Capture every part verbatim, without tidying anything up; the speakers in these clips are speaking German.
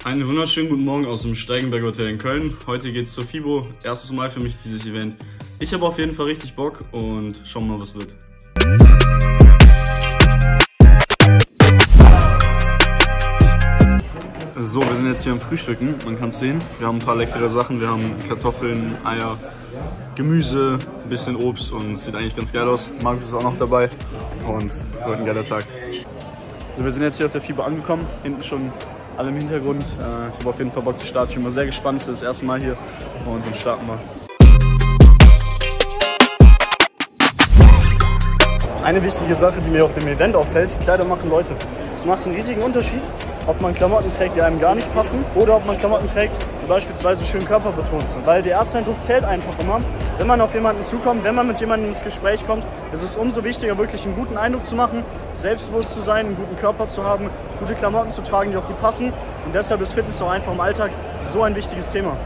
Einen wunderschönen guten Morgen aus dem Steigenberg Hotel in Köln. Heute geht's zur FIBO. Erstes Mal für mich dieses Event. Ich habe auf jeden Fall richtig Bock und schauen wir mal, was wird. So, wir sind jetzt hier am Frühstücken. Man kann es sehen. Wir haben ein paar leckere Sachen. Wir haben Kartoffeln, Eier, Gemüse, ein bisschen Obst und sieht eigentlich ganz geil aus. Markus ist auch noch dabei und heute ein geiler Tag. Also wir sind jetzt hier auf der FIBO angekommen. Hinten schon alle im Hintergrund. Ich habe auf jeden Fall Bock zu starten. Ich bin mal sehr gespannt. Es ist das erste Mal hier und dann starten wir. Eine wichtige Sache, die mir auf dem Event auffällt: Kleider machen Leute. Es macht einen riesigen Unterschied, ob man Klamotten trägt, die einem gar nicht passen, oder ob man Klamotten trägt, die beispielsweise schön körperbetont sind. Weil der Ersteindruck zählt einfach immer. Wenn man auf jemanden zukommt, wenn man mit jemandem ins Gespräch kommt, ist es umso wichtiger, wirklich einen guten Eindruck zu machen, selbstbewusst zu sein, einen guten Körper zu haben, gute Klamotten zu tragen, die auch gut passen. Und deshalb ist Fitness auch einfach im Alltag so ein wichtiges Thema.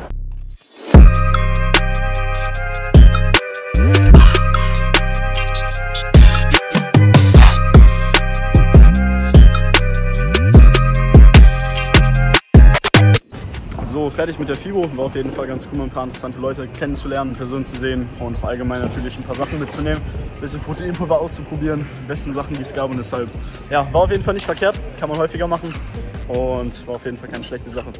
So, fertig mit der FIBO. War auf jeden Fall ganz cool, ein paar interessante Leute kennenzulernen, Personen zu sehen und allgemein natürlich ein paar Sachen mitzunehmen. Ein bisschen Proteinpulver auszuprobieren, die besten Sachen, die es gab, und deshalb, ja, war auf jeden Fall nicht verkehrt, kann man häufiger machen und war auf jeden Fall keine schlechte Sache.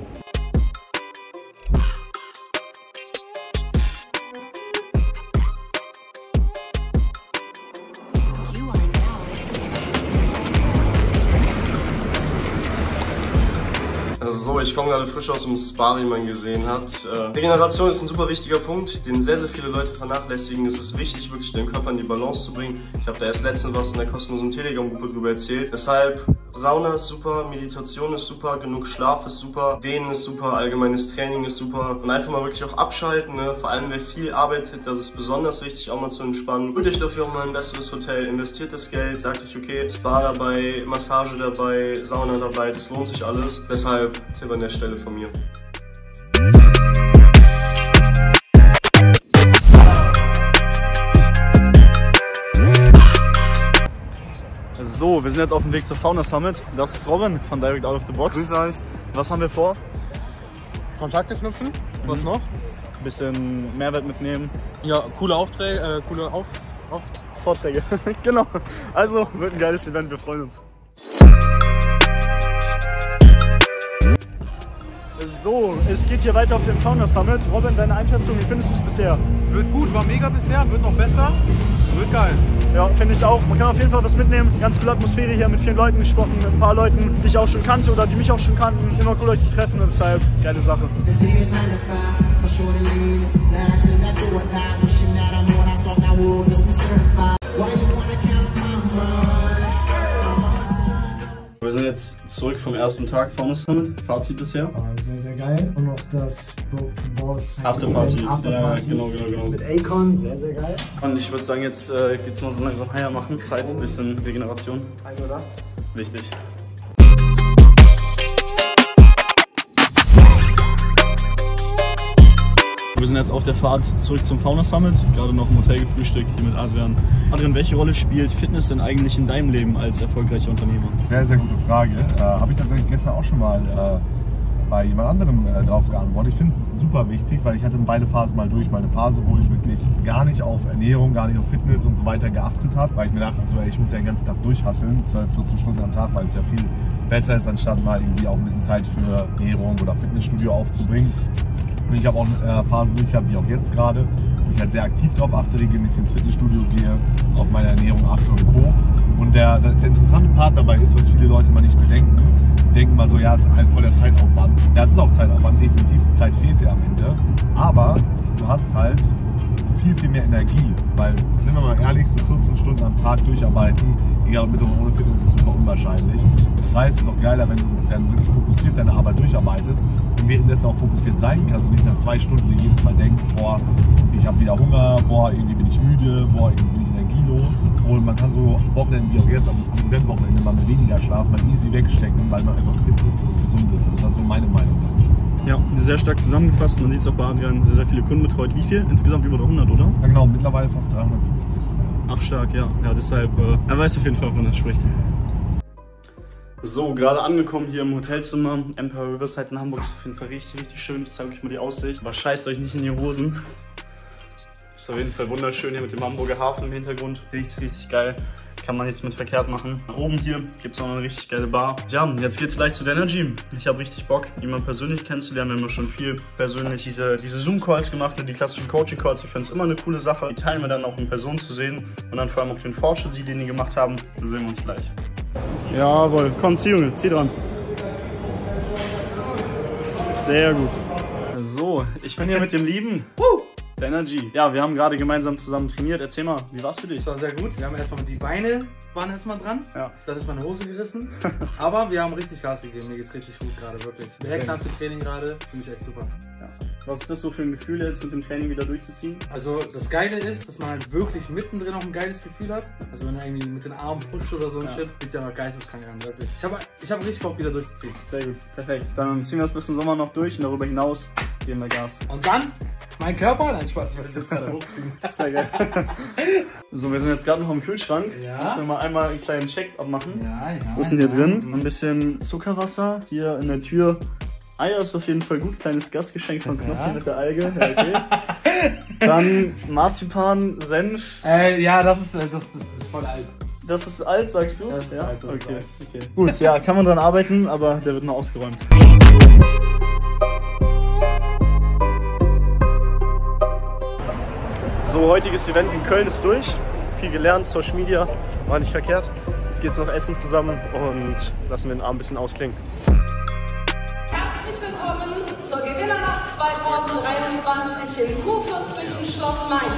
So, ich komme gerade frisch aus dem Spa, wie man gesehen hat. Äh, Regeneration ist ein super wichtiger Punkt, den sehr, sehr viele Leute vernachlässigen. Es ist wichtig, wirklich den Körper in die Balance zu bringen. Ich habe da erst letztens was in der kostenlosen Telegram-Gruppe drüber erzählt. Deshalb, Sauna ist super, Meditation ist super, genug Schlaf ist super, Dehnen ist super, allgemeines Training ist super. Und einfach mal wirklich auch abschalten, ne? Vor allem wer viel arbeitet, das ist besonders wichtig, auch mal zu entspannen. Holt euch dafür auch mal ein besseres Hotel, investiert das Geld, sagt euch, okay, Spa dabei, Massage dabei, Sauna dabei, das lohnt sich alles. Deshalb Tipp an der Stelle von mir. So, wir sind jetzt auf dem Weg zur Fauna Summit. Das ist Robin von Direct Out of the Box. Grüß euch. Was haben wir vor? Kontakte knüpfen. Mhm. Was noch? Ein bisschen Mehrwert mitnehmen. Ja, coole Aufträge, äh, coole Auf, Auf Vorträge. Genau. Also, wird ein geiles Event, wir freuen uns. So, es geht hier weiter auf dem Fauna Summit. Robin, deine Einschätzung, wie findest du es bisher? Wird gut, war mega bisher, wird noch besser, wird geil. Ja, finde ich auch. Man kann auf jeden Fall was mitnehmen. Ganz coole Atmosphäre hier, mit vielen Leuten gesprochen, mit ein paar Leuten, die ich auch schon kannte oder die mich auch schon kannten. Immer cool, euch zu treffen, und deshalb geile Sache. Wir sind jetzt zurück vom ersten Tag Fauna Summit. Fazit bisher? Sehr, sehr geil. Und noch das Boss Afterparty. Afterparty. Ja, genau, genau, genau. Mit Akon, sehr, sehr geil. Und ich würde sagen, jetzt äh, geht's mal so langsam Eier machen. Zeit, ein bisschen Regeneration. eins Uhr nachts. Wichtig. Wir sind jetzt auf der Fahrt zurück zum Fauna Summit, gerade noch im Hotel gefrühstückt, hier mit Adrian. Adrian, welche Rolle spielt Fitness denn eigentlich in deinem Leben als erfolgreicher Unternehmer? Sehr, sehr gute Frage. Äh, Habe ich tatsächlich gestern auch schon mal äh, bei jemand anderem äh, drauf geantwortet. Ich finde es super wichtig, weil ich hatte beide Phasen mal durch. Meine Phase, wo ich wirklich gar nicht auf Ernährung, gar nicht auf Fitness und so weiter geachtet habe, weil ich mir dachte, so, ey, ich muss ja den ganzen Tag durchhasseln, zwölf, vierzehn Stunden am Tag, weil es ja viel besser ist, anstatt mal irgendwie auch ein bisschen Zeit für Ernährung oder Fitnessstudio aufzubringen. Und ich habe auch eine Phase durchgehabt, wie auch jetzt gerade, wo ich halt sehr aktiv darauf achte, regelmäßig ins Fitnessstudio gehe, auf meine Ernährung achte und Co. Und der, der interessante Part dabei ist, was viele Leute mal nicht bedenken, die denken mal so, ja, es ist halt voll der Zeitaufwand. Ja, es ist auch Zeitaufwand, definitiv, die Zeit fehlt dir am Ende. Aber du hast halt viel, viel mehr Energie, weil, sind wir mal ehrlich, so vierzehn Stunden am Tag durcharbeiten, egal mit oder ohne Fitness, ist super unwahrscheinlich. Das heißt, es ist auch geiler, wenn du dann wirklich fokussiert deine Arbeit durcharbeitest und währenddessen auch fokussiert sein kannst und nicht nach zwei Stunden dir jedes Mal denkst, boah, ich habe wieder Hunger, boah, irgendwie bin ich müde, boah, irgendwie bin ich energielos. Und man kann so Wochenenden wie auch jetzt, am Eventwochenende mal mit weniger Schlaf, mal easy wegstecken, weil man einfach fit ist und gesund ist. Das ist so meine Meinung dazu. Ja, sehr stark zusammengefasst. Man sieht es auch bei Adrian, sehr, sehr viele Kunden betreut. Wie viel? Insgesamt über hundert, oder? Ja genau, mittlerweile fast dreihundertfünfzig sogar. Ach stark, ja. Ja, deshalb, äh, er weiß auf jeden Fall, wovon er spricht. So, gerade angekommen hier im Hotelzimmer. Empire Riverside in Hamburg ist auf jeden Fall richtig, richtig schön. Ich zeige euch mal die Aussicht. Aber scheißt euch nicht in die Hosen. Ist auf jeden Fall wunderschön hier mit dem Hamburger Hafen im Hintergrund. Richtig, richtig geil. Kann man jetzt mit verkehrt machen. Oben hier gibt es auch eine richtig geile Bar. Ja, jetzt geht's gleich zu der Energy. Ich habe richtig Bock, jemanden persönlich kennenzulernen. Wir haben ja schon viel persönlich diese, diese Zoom-Calls gemacht, die klassischen Coaching-Calls. Ich finde es immer eine coole Sache. Die teilen wir dann auch in Person zu sehen und dann vor allem auch den Fortschritt, den die gemacht haben. Dann sehen wir uns gleich. Jawohl, komm, zieh Junge, zieh dran. Sehr gut. So, ich bin hier mit dem Lieben. Woo! Der Energy. Ja, wir haben gerade gemeinsam zusammen trainiert. Erzähl mal, wie war's für dich? Das war sehr gut. Wir haben erstmal die Beine waren erstmal dran. Ja. Dann ist meine Hose gerissen. Aber wir haben richtig Gas gegeben. Mir geht's richtig gut gerade, wirklich. Direkt nach dem Training gerade. Finde ich echt super. Ja. Was ist das so für ein Gefühl, jetzt mit dem Training wieder durchzuziehen? Also das Geile ist, dass man halt wirklich mittendrin auch ein geiles Gefühl hat. Also wenn du irgendwie mit den Armen pusht oder so ein ja. Shit, sieht ja noch geisteskrank an, wirklich. Ich habe ich hab richtig Bock wieder durchzuziehen. Sehr gut, perfekt. Dann ziehen wir das bis zum Sommer noch durch und darüber hinaus geben wir Gas. Und dann mein Körper, nein Spaß, ich jetzt gerade hochziehen. Sehr geil. So, wir sind jetzt gerade noch im Kühlschrank. Ja. Müssen wir mal einmal einen kleinen Check abmachen. Ja, ja. Was ist denn hier ja. drin? Ein bisschen Zuckerwasser. Hier in der Tür. Eier ist auf jeden Fall gut. Kleines Gastgeschenk von Knossi ja. mit der Alge. Ja, okay. Dann Marzipan, Senf. Äh, ja, das ist, das, das ist voll alt. Das ist alt, sagst du? Das ist ja? alt, das okay. ist okay. Gut, ja, kann man dran arbeiten, aber der wird noch ausgeräumt. So, heutiges Event in Köln ist durch. Viel gelernt, Social Media, war nicht verkehrt. Jetzt geht's noch essen zusammen und lassen wir den Abend ein bisschen ausklingen. Herzlich willkommen zur Gewinnernacht zweitausenddreiundzwanzig im Kurfürstlichen Schloss Mainz.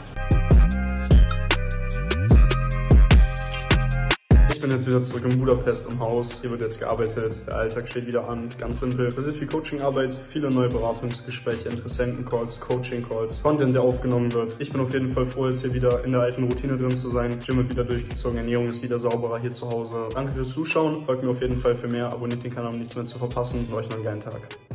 Ich bin jetzt wieder zurück in Budapest im Haus. Hier wird jetzt gearbeitet, der Alltag steht wieder an. Ganz simpel. Das ist viel Coachingarbeit, viele neue Beratungsgespräche, Interessenten-Calls, Coaching-Calls, Content, der aufgenommen wird. Ich bin auf jeden Fall froh, jetzt hier wieder in der alten Routine drin zu sein. Gym wird wieder durchgezogen, Ernährung ist wieder sauberer hier zu Hause. Danke fürs Zuschauen, folgt mir auf jeden Fall für mehr, abonniert den Kanal, um nichts mehr zu verpassen und euch noch einen geilen Tag.